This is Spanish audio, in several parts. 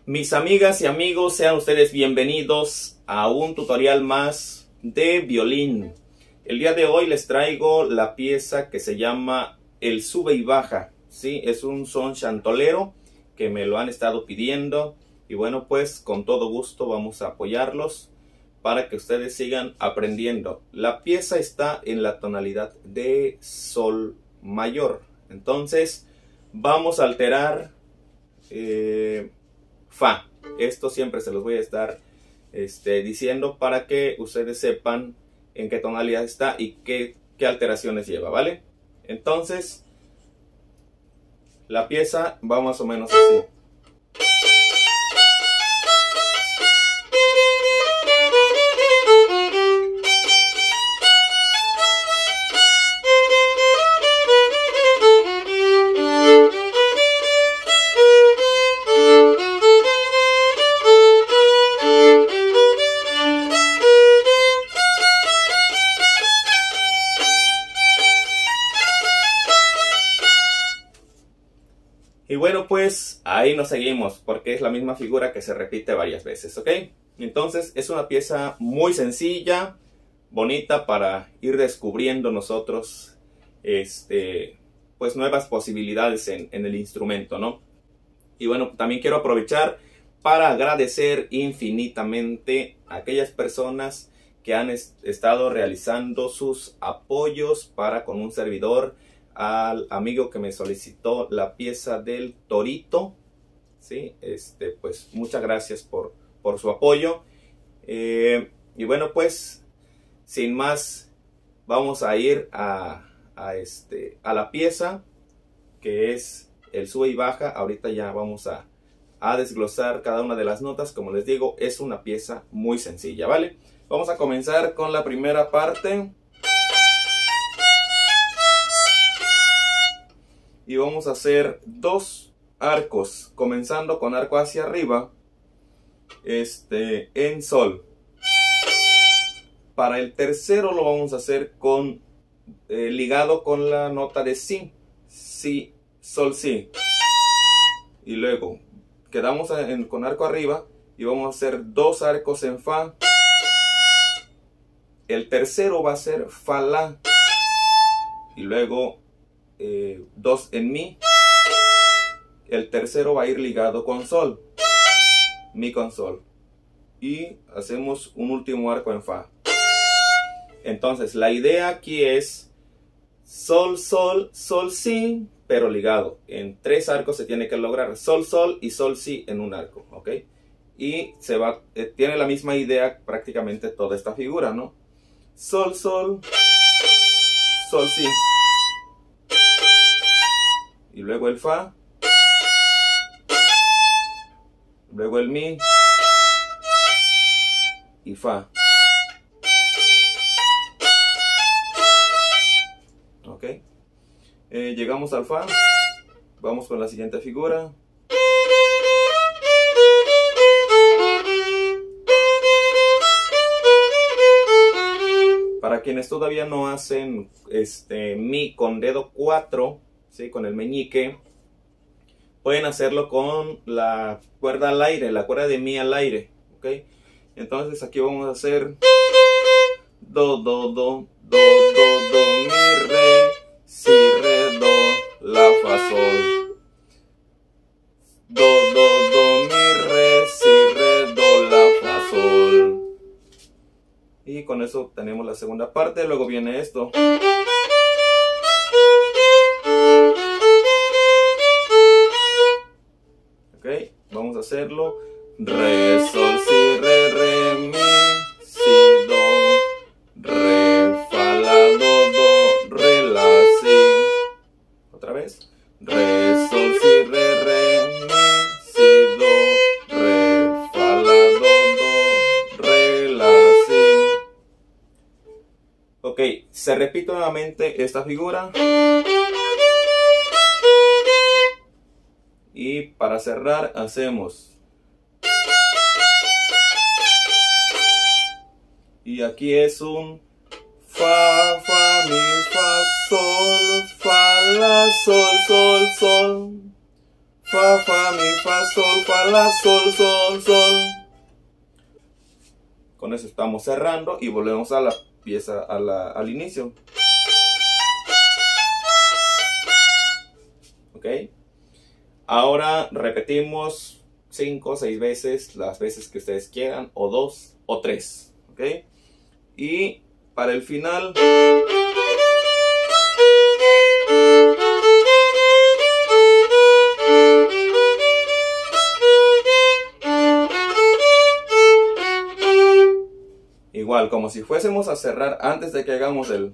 Mis amigas y amigos, sean ustedes bienvenidos a un tutorial más de violín. El día de hoy les traigo la pieza que se llama el sube y baja. ¿Sí? Es un son chantolero que me lo han estado pidiendo. Y bueno, pues con todo gusto vamos a apoyarlos para que ustedes sigan aprendiendo. La pieza está en la tonalidad de sol mayor. Entonces vamos a alterar fa. Esto siempre se los voy a estar diciendo para que ustedes sepan en qué tonalidad está y qué alteraciones lleva, ¿vale? Entonces, la pieza va más o menos así. Y bueno, pues ahí nos seguimos porque es la misma figura que se repite varias veces, ¿ok? Entonces es una pieza muy sencilla, bonita para ir descubriendo nosotros pues nuevas posibilidades en el instrumento, ¿no? Y bueno, también quiero aprovechar para agradecer infinitamente a aquellas personas que han estado realizando sus apoyos para con un servidor, al amigo que me solicitó la pieza del torito, ¿sí? Pues muchas gracias por su apoyo. Y bueno, pues sin más vamos a ir a la pieza que es el sube y baja. Ahorita ya vamos a desglosar cada una de las notas. Como les digo, es una pieza muy sencilla, ¿vale? Vamos a comenzar con la primera parte. Y vamos a hacer dos arcos, comenzando con arco hacia arriba, en sol. Para el tercero lo vamos a hacer con ligado con la nota de si, si, sol, si. Y luego quedamos con arco arriba y vamos a hacer dos arcos en fa. El tercero va a ser fa, la. Y luego dos en mi. El tercero va a ir ligado con sol, mi con sol, y hacemos un último arco en fa. Entonces la idea aquí es sol, sol, sol, si, pero ligado. En tres arcos se tiene que lograr sol, sol y sol, si en un arco, ¿ok? Y tiene la misma idea prácticamente toda esta figura, ¿no? Sol, sol, sol, si. Y luego el fa, luego el mi y fa. Ok, llegamos al fa, vamos con la siguiente figura. Para quienes todavía no hacen mi con dedo 4, ¿sí? Con el meñique, pueden hacerlo con la cuerda al aire, la cuerda de mi al aire, ¿ok? Entonces aquí vamos a hacer do, do, do, do, do, do, mi, re, si, re, do, la, fa, sol. Do, do, do, mi, re, si, re, do, la, fa, sol. Y con eso tenemos la segunda parte. Luego viene esto. Vamos a hacerlo. Re, sol, si, re, mi, si, do, re, fa, la, do, re, la, si. Otra vez. Re, sol, si, re, mi, si, do, re, fa, la, do, re, la, si. Ok, se repite nuevamente esta figura. Y para cerrar hacemos. Y aquí es un fa, fa, mi, fa, sol, fa, la, sol, sol, sol. fa, fa, mi, fa, sol, fa, la, sol, sol, sol. Con eso estamos cerrando y volvemos a la pieza, al inicio. ¿Ok? Ahora repetimos 5 o 6 veces, las veces que ustedes quieran, o 2 o 3. ¿Ok? Y para el final... igual, como si fuésemos a cerrar antes de que hagamos el...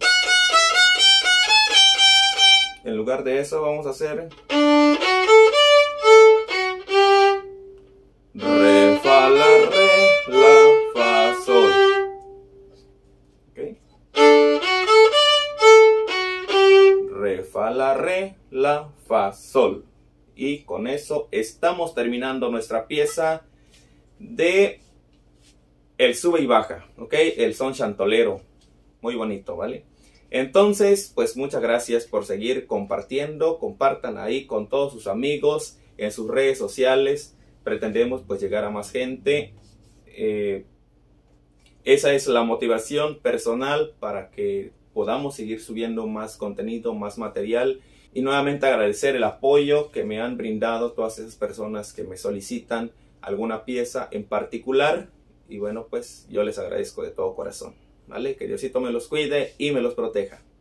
En lugar de eso vamos a hacer... Re, fa, la, re, la, fa, sol. ¿Ok? Re, fa, la, re, la, fa, sol. Y con eso estamos terminando nuestra pieza de el sube y baja, ¿ok? El son chantolero. Muy bonito, ¿vale? Entonces, pues muchas gracias por seguir compartiendo. Compartan ahí con todos sus amigos en sus redes sociales. Pretendemos pues llegar a más gente. Esa es la motivación personal para que podamos seguir subiendo más contenido, más material. Y nuevamente agradecer el apoyo que me han brindado todas esas personas que me solicitan alguna pieza en particular. Y bueno, pues yo les agradezco de todo corazón, ¿vale? Que Diosito me los cuide y me los proteja.